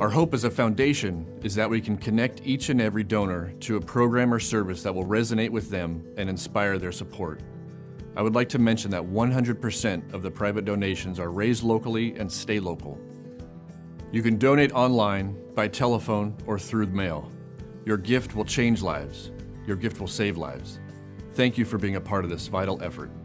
Our hope as a foundation is that we can connect each and every donor to a program or service that will resonate with them and inspire their support. I would like to mention that 100% of the private donations are raised locally and stay local. You can donate online, by telephone, or through mail. Your gift will change lives. Your gift will save lives. Thank you for being a part of this vital effort.